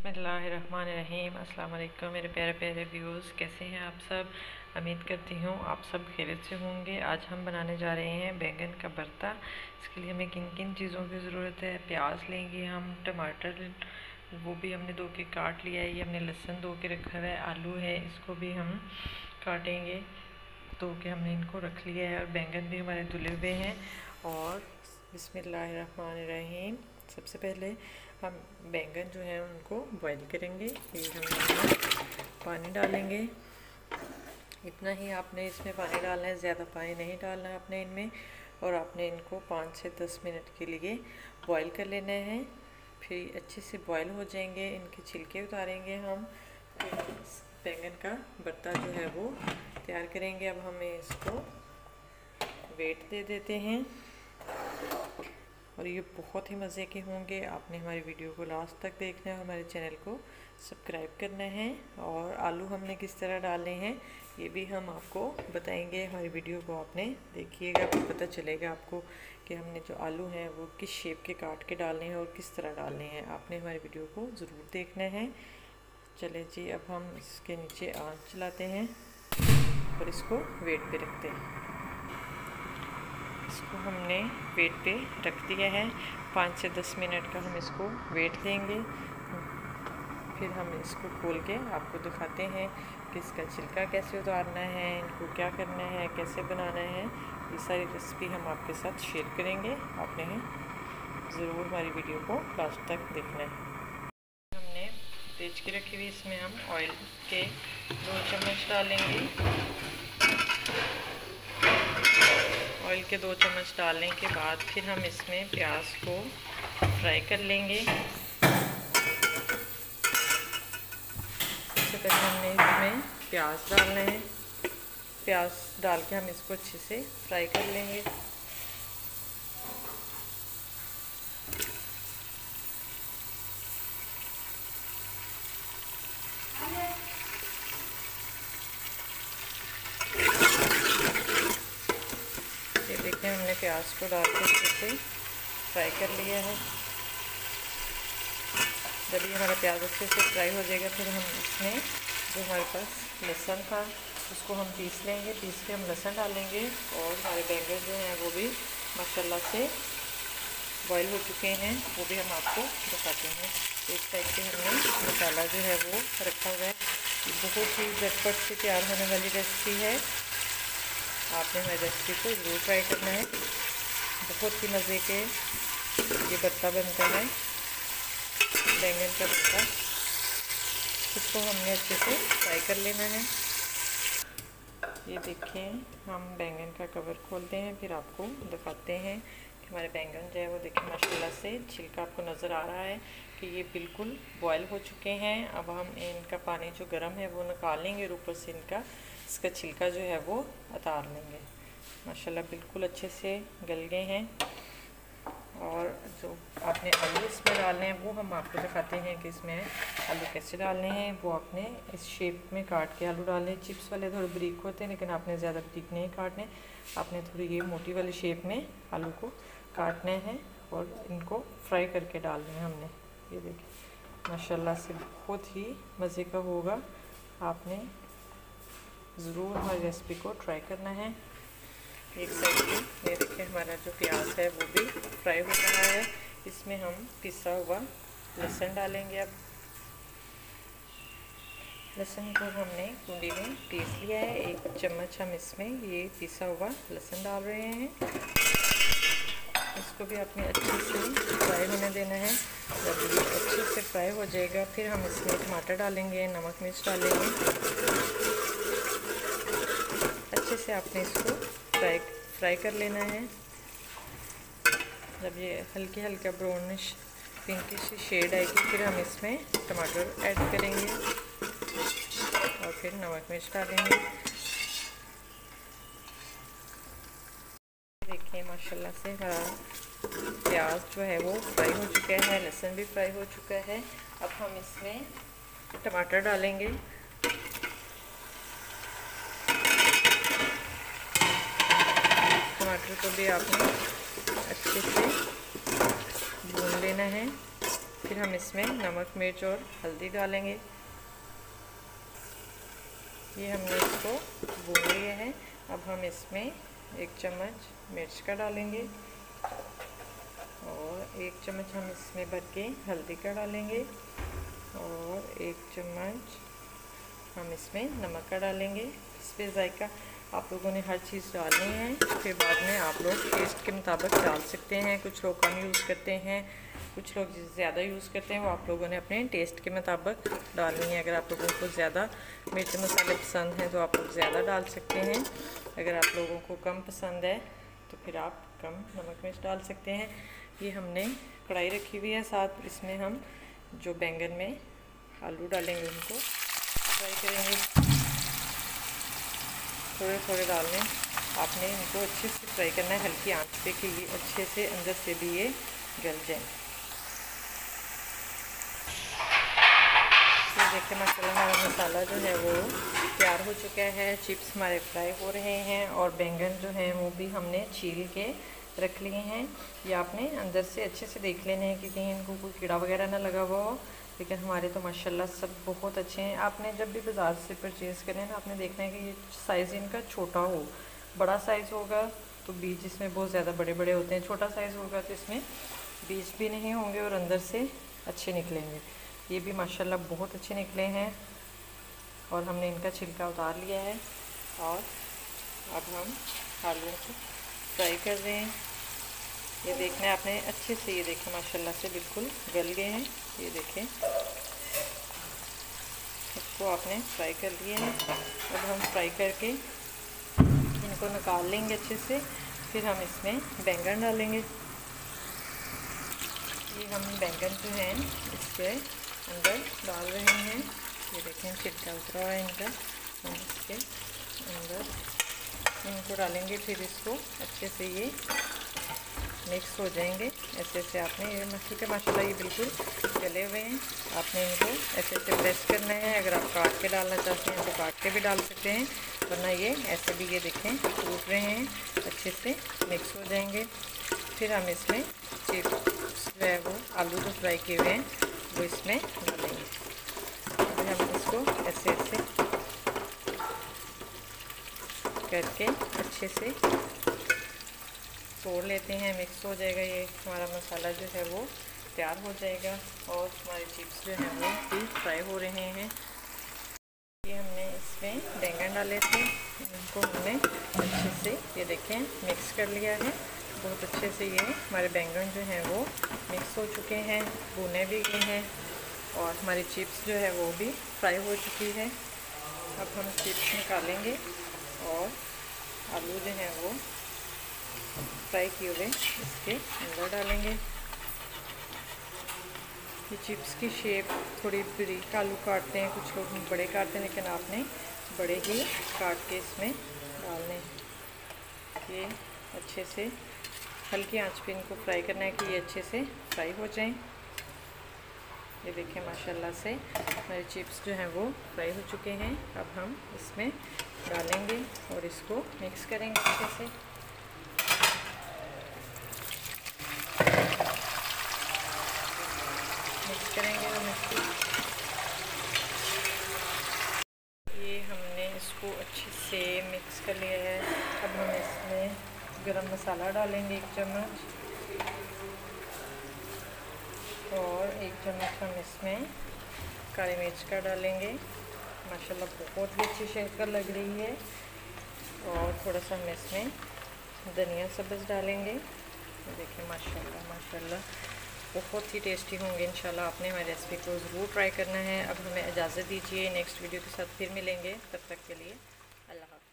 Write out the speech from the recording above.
बिस्मिल्लाहिर्रहमानिर्रहीम। अस्सलाम वालेकुम मेरे प्यारे प्यारे व्यूअर्स, कैसे हैं आप सब। उम्मीद करती हूँ आप सब खैरियत से होंगे। आज हम बनाने जा रहे हैं बैंगन का भरता। इसके लिए हमें किन किन चीज़ों की ज़रूरत है। प्याज लेंगे हम, टमाटर वो भी हमने धो के काट लिया है, ये हमने लहसुन धो के रखा हुआ है, आलू है इसको भी हम काटेंगे, धो के हमने इनको रख लिया है, और बैंगन भी हमारे धुले हुए हैं। और बिस्मिल्लाहिर्रहमानिर्रहीम, सबसे पहले हम बैंगन जो है उनको बॉईल करेंगे। फिर हम पानी डालेंगे, इतना ही आपने इसमें पानी डालना है, ज़्यादा पानी नहीं डालना है आपने इनमें। और आपने इनको 5 से 10 मिनट के लिए बॉईल कर लेना है। फिर अच्छे से बॉईल हो जाएंगे, इनके छिलके उतारेंगे हम, फिर बैंगन का भरता जो है वो तैयार करेंगे। अब हमें इसको वेट दे देते हैं, और ये बहुत ही मज़े के होंगे। आपने हमारी वीडियो को लास्ट तक देखना है, हमारे चैनल को सब्सक्राइब करना है। और आलू हमने किस तरह डालने हैं ये भी हम आपको बताएंगे। हमारी वीडियो को आपने देखिएगा, फिर पता चलेगा आपको कि हमने जो आलू हैं वो किस शेप के काट के डालने हैं और किस तरह डालने हैं। आपने हमारी वीडियो को ज़रूर देखना है। चले जी, अब हम इसके नीचे आंच चलाते हैं और इसको वेट पे रखते हैं। इसको हमने वेट पे रख दिया है, 5 से 10 मिनट का हम इसको वेट देंगे। फिर हम इसको खोल के आपको दिखाते हैं कि इसका छिलका कैसे उतारना है, इनको क्या करना है, कैसे बनाना है। ये सारी रेसिपी हम आपके साथ शेयर करेंगे। आपने ज़रूर हमारी वीडियो को लास्ट तक देखना है। हमने तेज की रखी हुई, इसमें हम ऑयल के 2 चम्मच डालेंगे। ऑयल के 2 चम्मच डालने के बाद फिर हम इसमें प्याज को फ्राई कर लेंगे। सबसे पहले हमने इसमें प्याज डालना है, प्याज डाल के हम इसको अच्छे से फ्राई कर लेंगे। ये देखिए, हमने प्याज को डाल के अच्छे से फ्राई कर लिया है। जब ये हमारा प्याज अच्छे से फ्राई हो जाएगा, फिर हम इसमें जो हमारे पास लहसुन था उसको हम पीस लेंगे। पीस के हम लहसुन डालेंगे, और हमारे बैंगन जो हैं वो भी माशाल्लाह से बॉईल हो चुके हैं, वो भी हम आपको दिखाते हैं। एक साइड पे हमने मसाला जो है वो रखा हुआ है। बहुत ही झटपट से तैयार होने वाली रेसिपी है, आपने हमारी रेसिपी को ज़रूर ट्राई करना है। बहुत ही मज़े के ये भरता बनता है, बैंगन का भरता। इसको हमने अच्छे से फ्राई कर लेना है। ये देखें, हम बैंगन का कवर खोलते हैं, फिर आपको दिखाते हैं कि हमारे बैंगन जो है वो देखिए माशाल्लाह से छिलका आपको नज़र आ रहा है कि ये बिल्कुल बॉयल हो चुके हैं। अब हम इनका पानी जो गर्म है वो निकाल लेंगे, और ऊपर से इसका छिलका जो है वो उतार लेंगे। माशाल्लाह बिल्कुल अच्छे से गल गए हैं। और जो आपने आलू इसमें डालने हैं वो हम आपको दिखाते हैं कि इसमें आलू कैसे डालने हैं। वो आपने इस शेप में काट के आलू डालने हैं। चिप्स वाले थोड़े बारीक होते हैं, लेकिन आपने ज़्यादा बारीक नहीं काटने, आपने थोड़ी ये मोटी वाली शेप में आलू को काटना है, और इनको फ्राई करके डालना है हमने। ये देखिए माशाल्लाह से बहुत ही मज़े का होगा। आपने ज़रूर हमारी रेसिपी को ट्राई करना है। एक साइड पे ये देखिए, हमारा जो प्याज है वो भी फ्राई हो रहा है। इसमें हम पिसा हुआ लहसुन डालेंगे। अब लहसुन को हमने कुंडी में पीस लिया है, 1 चम्मच हम इसमें ये पिसा हुआ लहसुन डाल रहे हैं। इसको भी आपने अच्छे से फ्राई होने देना है। जब ये अच्छे से फ्राई हो जाएगा, फिर हम इसमें टमाटर डालेंगे, नमक मिर्च डालेंगे। अच्छे से आपने इसको फ्राई कर लेना है। जब ये हल्की हल्का ब्राउनिश पिंकिश शेड आएगी, फिर हम इसमें टमाटर ऐड करेंगे, और फिर नमक मिर्च डालेंगे। देखिए माशाल्लाह से हमारा प्याज जो है वो फ्राई हो चुका है, लहसुन भी फ्राई हो चुका है। अब हम इसमें टमाटर डालेंगे। टमाटर को भी आपने अच्छे से भून लेना है। फिर हम इसमें नमक, मिर्च और हल्दी डालेंगे। ये हमने इसको भून लिया है। अब हम इसमें 1 चम्मच मिर्च का डालेंगे और 1 चम्मच हम इसमें भर के हल्दी का डालेंगे और 1 चम्मच हम इसमें नमक का डालेंगे। इस पर जायका आप लोगों ने हर चीज़ डालनी है, फिर बाद में आप लोग टेस्ट के मुताबिक डाल सकते हैं। कुछ लोग कम यूज़ करते हैं, कुछ लोग ज़्यादा यूज़ करते हैं, वो आप लोगों ने अपने टेस्ट के मुताबिक डालनी है। अगर आप लोगों को ज़्यादा मिर्च मसाले पसंद हैं तो आप लोग ज़्यादा डाल सकते हैं। अगर आप लोगों को कम पसंद है तो फिर आप कम नमक मिर्च डाल सकते हैं। ये हमने कढ़ाई रखी हुई है, साथ इसमें हम जो बैंगन में आलू डालेंगे उनको फ्राई करेंगे। थोड़े थोड़े डालने आपने इनको अच्छे से फ्राई करना है हल्की आंच पे कि ये अच्छे से अंदर से भी ये गल जाए। ये देखिए माशाल्लाह हमारा मसाला जो है वो तैयार हो चुका है। चिप्स हमारे फ्राई हो रहे हैं और बैंगन जो हैं वो भी हमने छील के रख लिए हैं। ये आपने अंदर से अच्छे से देख लेने हैं कि कहीं इनको कोई कीड़ा वगैरह ना लगा हुआ हो। लेकिन हमारे तो माशाल्लाह सब बहुत अच्छे हैं। आपने जब भी बाज़ार से परचेज़ करें ना, आपने देखना है कि ये साइज़ इनका छोटा हो। बड़ा साइज़ होगा तो बीज इसमें बहुत ज़्यादा बड़े बड़े होते हैं, छोटा साइज़ होगा तो इसमें बीज भी नहीं होंगे और अंदर से अच्छे निकलेंगे। ये भी माशाल्लाह बहुत अच्छे निकले हैं और हमने इनका छिलका उतार लिया है और अब हम आलू को फ्राई कर रहे हैं। ये देखना है आपने अच्छे से, ये देखें माशाल्लाह से बिल्कुल गल गए हैं। ये देखें, इसको आपने फ्राई कर लिया है। अब हम फ्राई करके इनको निकाल लेंगे अच्छे से। फिर हम इसमें बैंगन डालेंगे। ये हम बैंगन जो हैं इसके अंदर डाल रहे हैं। ये देखें छिलका उतरा हुआ है इनका, हम इसके अंदर इनको डालेंगे। फिर इसको अच्छे से ये मिक्स हो जाएंगे। ऐसे ऐसे आपने ये ठीक है माशाल्लाह ये बिल्कुल गले हुए हैं। आपने इनको ऐसे ऐसे प्रेस करना है। अगर आप काट के डालना चाहते हैं तो काट के भी डाल सकते हैं, वरना ये ऐसे भी ये देखें टूट रहे हैं, अच्छे से मिक्स हो जाएंगे। फिर हम इसमें चिप्स जो है वो आलू जो फ्राई किए हुए हैं वो इसमें डालेंगे। फिर हम इसको ऐसे ऐसे करके अच्छे से तोड़ लेते हैं, मिक्स हो जाएगा। ये हमारा मसाला जो है वो तैयार हो जाएगा और हमारे चिप्स जो हैं वो भी फ्राई हो रहे हैं। ये हमने इसमें बैंगन डाले थे, इनको हमने अच्छे से ये देखें मिक्स कर लिया है। बहुत अच्छे से ये हमारे बैंगन जो हैं वो मिक्स हो चुके हैं, भुने भी गए हैं और हमारी चिप्स जो है वो भी फ्राई हो चुकी है। अब हम चिप्स निकालेंगे और आलू जो हैं वो फ्राई किए हुए इसके अंदर डालेंगे। ये चिप्स की शेप थोड़ी बारीक आलू काटते हैं, कुछ लोग बड़े काटते हैं, लेकिन आपने बड़े ही काट के इसमें डालने। ये अच्छे से हल्की आंच पे इनको फ्राई करना है कि ये अच्छे से फ्राई हो जाएं। ये देखें माशाल्लाह से हमारे चिप्स जो हैं वो फ्राई हो चुके हैं। अब हम इसमें डालेंगे और इसको मिक्स करेंगे अच्छे से। मिक्स करेंगे हम इसको। ये हमने इसको अच्छे से मिक्स कर लिया है। अब हम इसमें गरम मसाला डालेंगे 1 चम्मच और 1 चम्मच हम इसमें काली मिर्च का डालेंगे। माशाल्लाह बहुत ही अच्छी शक्ल लग रही है। और थोड़ा सा हम इसमें धनिया सब्ज़ डालेंगे। देखिए माशाल्लाह माशाल्लाह बहुत ही टेस्टी होंगे इंशाल्लाह। आपने हमारी रेसिपी को ज़रूर ट्राई करना है। अब हमें इजाज़त दीजिए, नेक्स्ट वीडियो के साथ फिर मिलेंगे। तब तक के लिए अल्लाह हाफ़िज़।